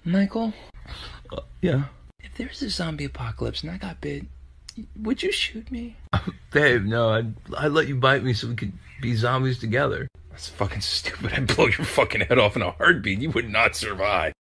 Michael? Yeah? If there's a zombie apocalypse and I got bit, would you shoot me? Babe, no, I'd let you bite me so we could be zombies together. That's fucking stupid. I'd blow your fucking head off in a heartbeat. You would not survive.